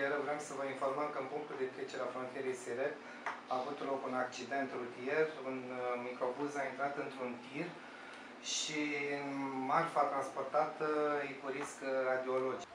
rutieră, vrem să vă informăm că în punctul de trecere a frontierei SR a avut loc un accident rutier. Un microbuz a intrat într-un tir și marfa transportată e cu risc radiologic.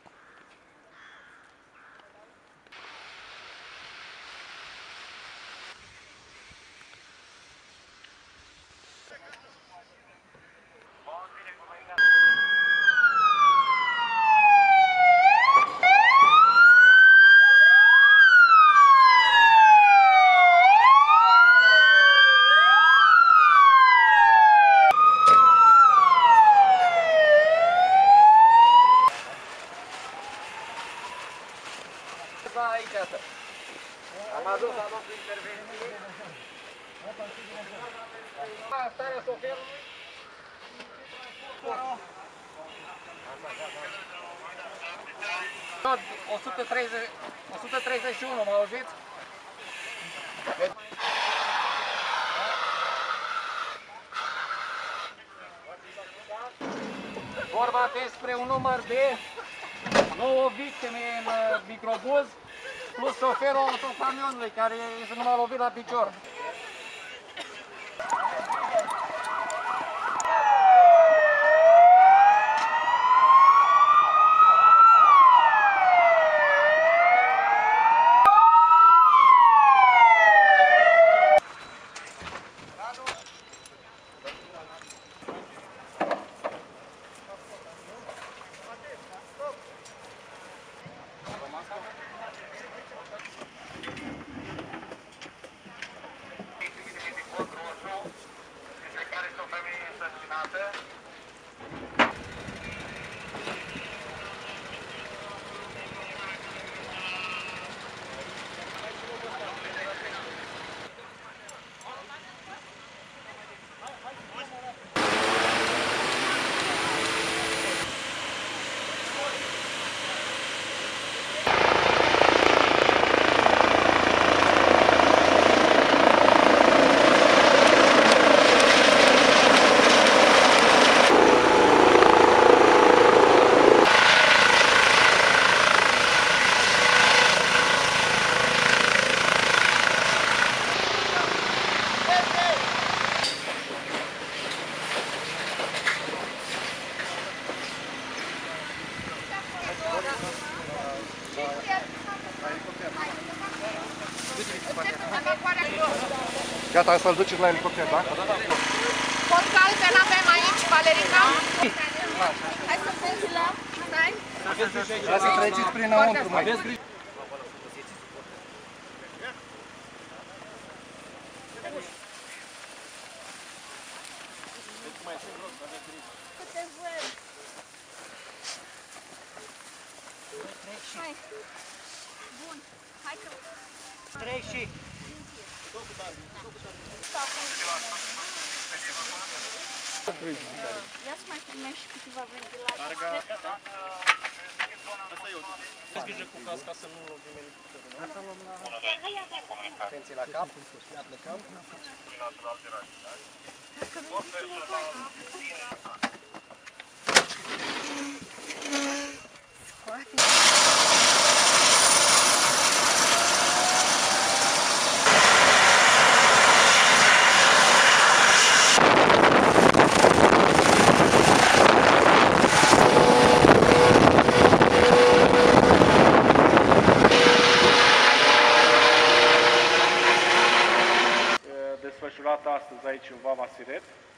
Aici, asta. Am adus intervenție. Starea șoferului. 131, mă auziți? Vorba despre un număr de 9 victime în microbuz, plus șoferul autocamionului care este numai lovit la picior. Gata, să-l duceți la elicopter, da? Porcal, că n-avem aici, Valerica. Hai să ventilăm. Stai. Vreau să treceți prin înăuntru, mai. Hai. Bun. Hai că... 3 și... Ia să mai primești câteva ventilații. Aveți grijă cu casca să nu lovim elicopterul. Atenție la cap. Plecăm. Desfășurată astăzi aici în Vama Siret.